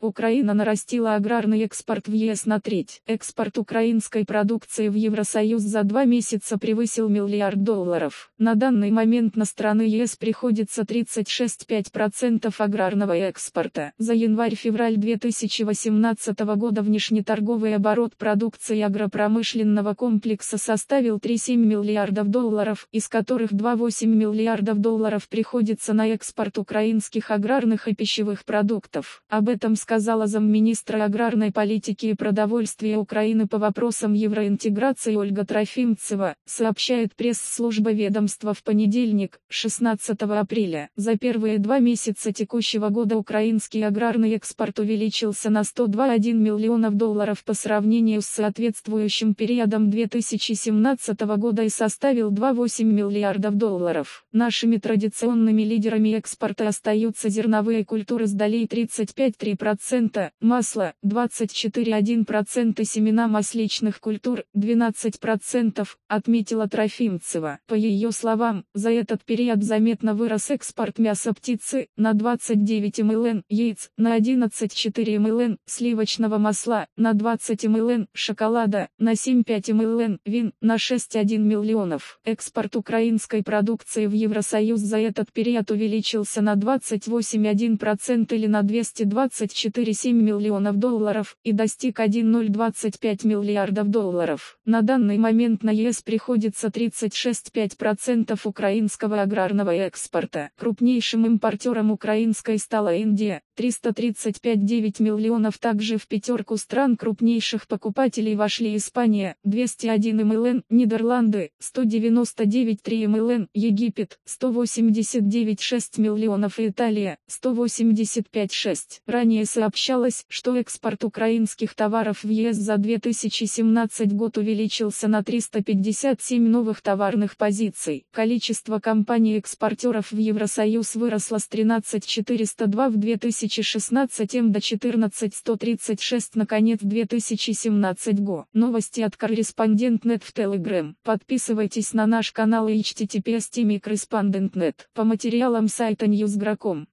Украина нарастила аграрный экспорт в ЕС на треть. Экспорт украинской продукции в Евросоюз за 2 месяца превысил $1 миллиард. На данный момент на страны ЕС приходится 36,5% аграрного экспорта. За январь-февраль 2018 года внешнеторговый оборот продукции агропромышленного комплекса составил $3,7 миллиардов, из которых $2,8 миллиардов приходится на экспорт украинских аграрных и пищевых продуктов. Об этом сказала замминистра аграрной политики и продовольствия Украины по вопросам евроинтеграции Ольга Трофимцева, сообщает пресс-служба ведомства в понедельник, 16 апреля. За первые 2 месяца текущего года украинский аграрный экспорт увеличился на $102,1 миллионов по сравнению с соответствующим периодом 2017 года и составил $2,8 миллиардов. Нашими традиционными лидерами экспорта остаются зерновые культуры с долей 35,3%, масло 24,1%, семена масличных культур 12%, отметила Трофимцева. По ее словам, за этот период заметно вырос экспорт мяса птицы на 29 млн, яиц на 11,4 млн, сливочного масла на 20 млн, шоколада на 7,5 млн, вин на 6,1 миллионов. Экспорт украинской продукции в Евросоюз за этот период увеличился на 28,1% или на $224,7 миллионов и достиг $1,025 миллиардов. На данный момент на ЕС приходится 36,5% украинского аграрного экспорта. Крупнейшим импортером украинской стала Индия, 335,9 миллионов. Также в пятерку стран крупнейших покупателей вошли Испания, 201 млн, Нидерланды, 199,3 млн, Египет, 189,6 миллионов и Италия, 185,6. Ранее сообщалось, что экспорт украинских товаров в ЕС за 2017 год увеличился на 357 новых товарных позиций. Количество компаний-экспортеров в Евросоюз выросло с 13,402 в 2016 до 14,136 на конец 2017 года. Новости от Корреспондент.нет в Telegram. Подписывайтесь на наш канал и https://correspondent.net. По материалам сайта Newsgro.com.